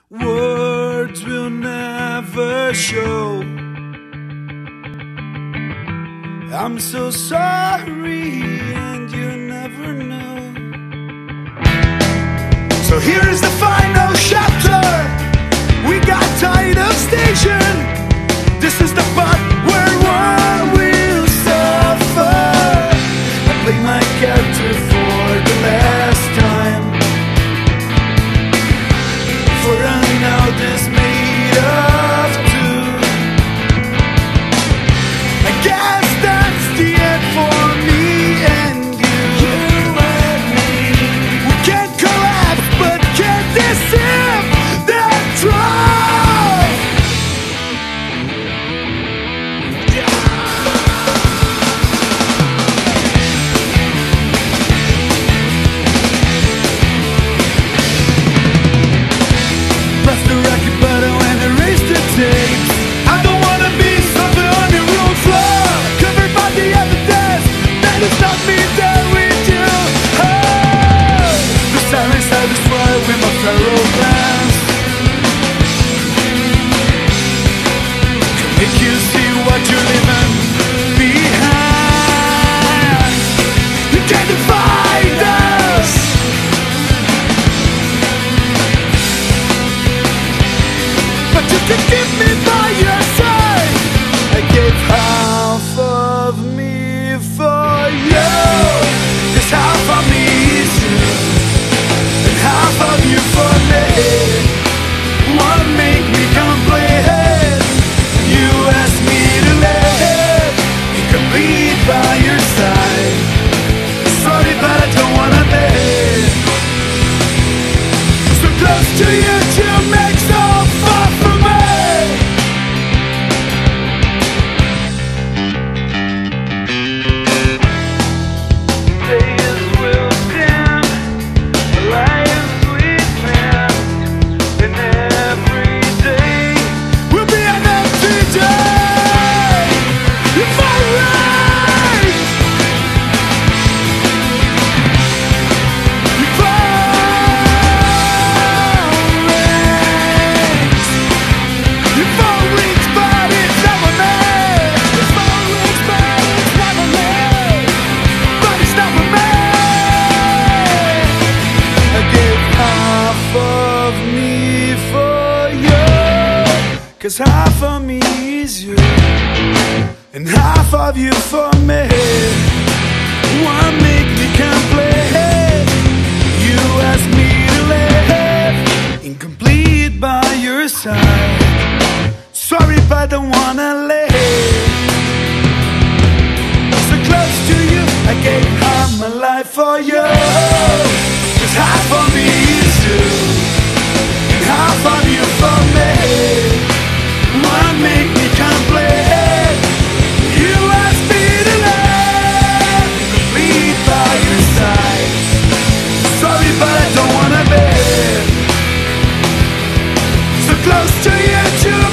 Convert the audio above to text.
Words will never show. I'm so sorry and you never know. So here is the final chapter. We got tied up station. This is the part where one will suffer. I play my character for the last time, for I know this made of two. I guess that's the end for me and you. You and me. We can't collapse, but can't deceive that truth. Press the record button and erase the tapes. I don't wanna be something on your room floor, covered by the evidence that it's not me there with you. Oh, the silence I destroy with my feral glance can make you see what you're leaving behind. You can't divide us, but you can keep me by your side. I gave half of me for you. This half of me is you, and half of you for me. Wanna make me complete. You asked me to live incomplete by your side. Sorry, but I don't wanna live so close to you to make so far from me. Days will dim, lives we spend, and every day will be an empty day. If I rise, if I reach, if I reach, but it's never me. If I reach, but it's never me. But it's never me. I gave half of me for you, 'cause half of me is you, and half of you for me. Wanna make me complete. You asked me to live incomplete by your side. Sorry, but I don't wanna live so close to you. I gave half my life for you, 'cause half of me is you, and half of you for me. Wanna make me complete. You asked me to live complete by your side. Sorry, but I don't wanna be so close to you too.